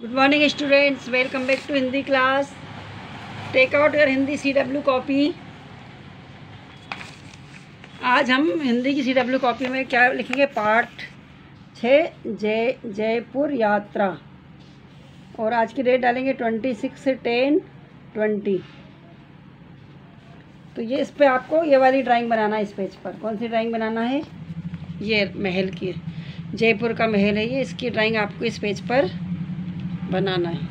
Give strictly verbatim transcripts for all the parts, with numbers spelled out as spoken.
Good morning students, welcome back to Hindi class. Take out your Hindi C W copy. आज हम हिंदी की सी W copy में क्या लिखेंगे? पाठ छः, जय जयपुर यात्रा। और आज की डेट डालेंगे ट्वेंटी सिक्स टेन ट्वेंटी। तो ये इस पे आपको ये वाली ड्राइंग बनाना है। इस पेज पर कौन सी ड्राइंग बनाना है? ये महल की, जयपुर का महल है ये। इसकी ड्राइंग आपको इस पेज पर बनाना है।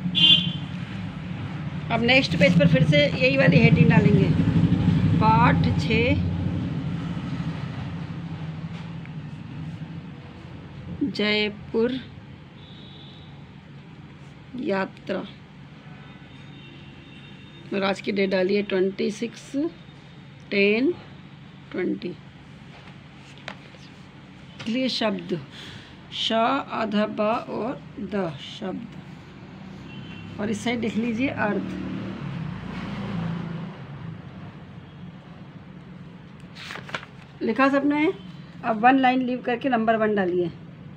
अब नेक्स्ट पेज पर फिर से यही वाली हेडिंग डालेंगे, पाठ छः, जयपुर यात्रा। और आज की डेट डालिए ट्वेंटी सिक्स टेन ट्वेंटी। लिए शब्द श, अध, ब और द शब्द। और इस साइड लिख लीजिए अर्थ। लिखा सबने? अब वन लाइन लीव करके नंबर वन डालिए।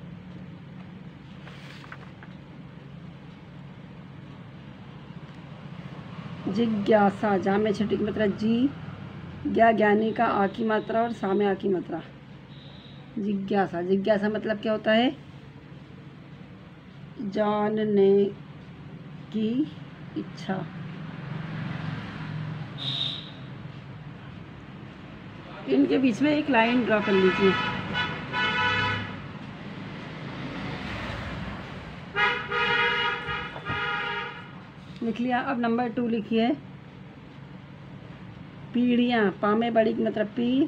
जिज्ञासा, जा में छठी की मात्रा जी, ज्ञा ज्ञानी का आ की मात्रा और सा में आ की मात्रा। जिज्ञासा, जिज्ञासा मतलब क्या होता है? जानने की इच्छा। इनके बीच में एक लाइन ड्रॉ कर लीजिए। लिख लिया। अब नंबर टू लिखिए, पीढ़ियाँ। पा में बड़ी की मतलब पी,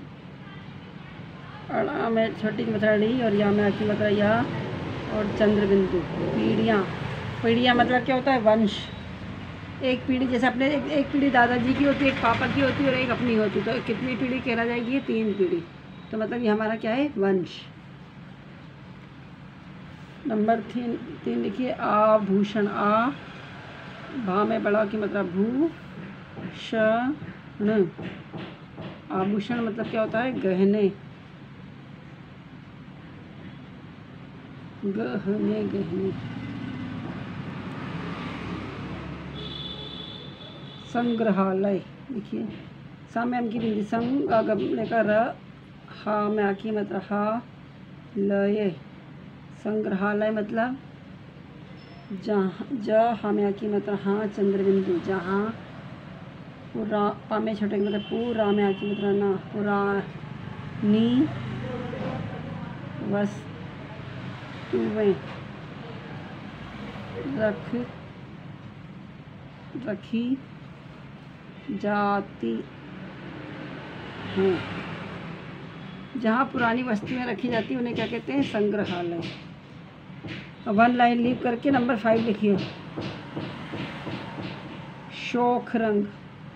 अड़ा में छोटी की मतलब डी और या में आ की मतलब या और चंद्र बिंदु। पीढ़ियाँ, पीढ़ियाँ मतलब क्या होता है? वंश। एक पीढ़ी जैसे अपने एक, एक पीढ़ी दादाजी की होती है, एक पापा की होती है और एक अपनी होती है। तो कितनी पीढ़ी कहला जाएगी? ये तीन पीढ़ी। तो मतलब ये हमारा क्या है? वंश। नंबर तीन तीन लिखिए, आभूषण। आ भा में बड़ा की मतलब भू, षण। आभूषण मतलब क्या होता है? गहने। गहने गहने। संग्रहालय लिखिए। सा में की बिंदी संग, आगम लेकर र, हा में आकी मतलब हा, लय। संग्रहालय मतलब जहाँ, ज हा में आकी मतलब हाँ, चंद्र बिंदु जहाँ। पुरा, पा में छोटे मतलब पू, रा में आकी मतलब ना, पुरानी वस्तुएं रख रखी जाती हैं। जहाँ पुरानी वस्तुएं रखी जाती हैं उन्हें क्या कहते हैं? संग्रहालय। वन लाइन लीव करके नंबर फाइव लिखिए, शोख रंग।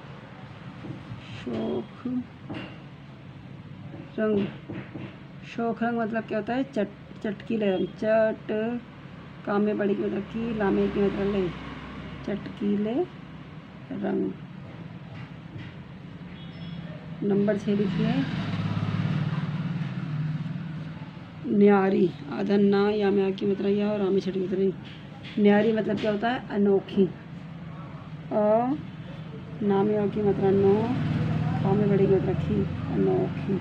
शोख रंग, शोख रंग मतलब क्या होता है? चट चटकीले रंग। चट, काम में बड़ी की मतलब की, लामे की मतलब ले, चटकीले रंग। नंबर छः लिखिए, न्यारी। आधन ना, या में आ की मतलब या और आ में छठी मतलब नहीं। न्यारी मतलब क्या होता है? अनोखी। अ ना में आ की मतलब नो, आ में बड़ी की मतलब की, अनोखी।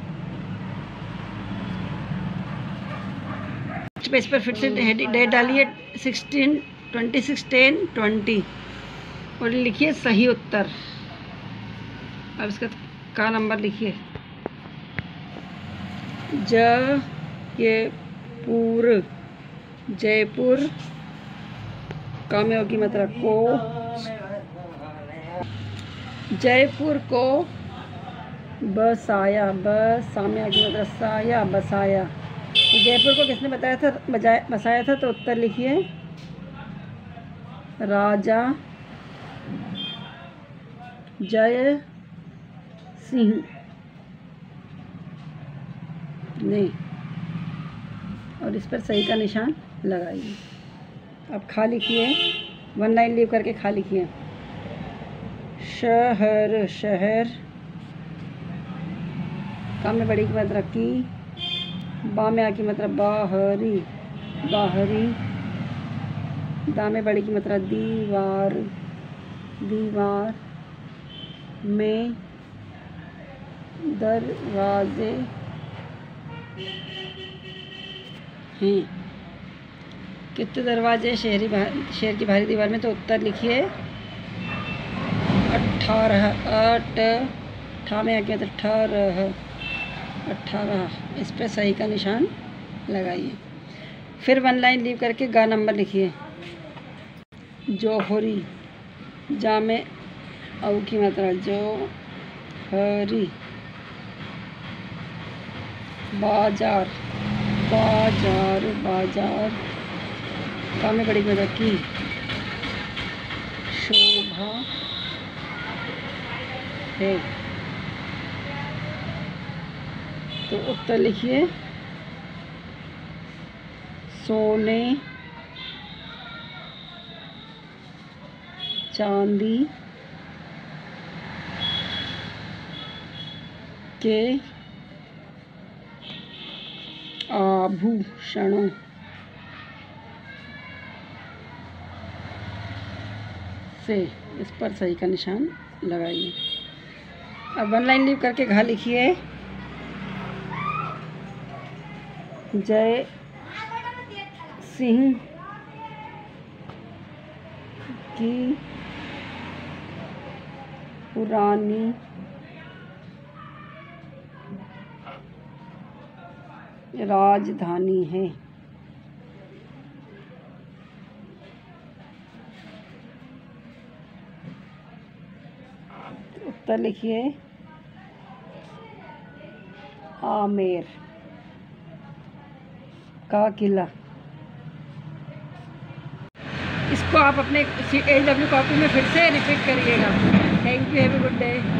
पेज पर फिर से डेट डालिए sixteen twenty six ten twenty और लिखिए सही उत्तर। अब इसका का नंबर लिखिए, ज ये पूर, जयपुर। का में होगी मतलब को, जयपुर को बसाया। बसा में आगे मतलब साया, बसाया। तो जयपुर को किसने बताया था, बजाय बसाया था? तो उत्तर लिखिए, राजा जय सिंह ने। और इस पर सही का निशान लगाइए। अब खा लिखिए, वन लाइन लीव करके खा लिखिए, शहर। शहर, का में बड़ी की मात्रा की, बा में आ की मतलब बाहरी, बाहरी दा में बड़ी की मात्रा दीवार, दीवार में दरवाजे हैं। कितने दरवाजे शहरी शहर की बाहरी दीवार में? तो उत्तर लिखिए अट्ठारह। अट ठा में आके मतलब अठारह, अट्ठारह। इस पे सही का निशान लगाइए। फिर वन लाइन लीव करके गा नंबर लिखिए। जौहरी, जा में औ की मात्रा जौहरी, बाजार, बाजार, बाजार, का में बड़ी मात्रा की, शोभा है। तो उत्तर लिखिए सोने, चांदी के आभूषणों से। इस पर सही का निशान लगाइए। अब वन लाइन लीव करके घा लिखिए। जय सिंह की पुरानी राजधानी है। उत्तर लिखिए आमेर का किला। इसको आप अपने एच डब्ल्यू कॉपी में फिर से रिपीट करिएगा। Thank you, have a good day.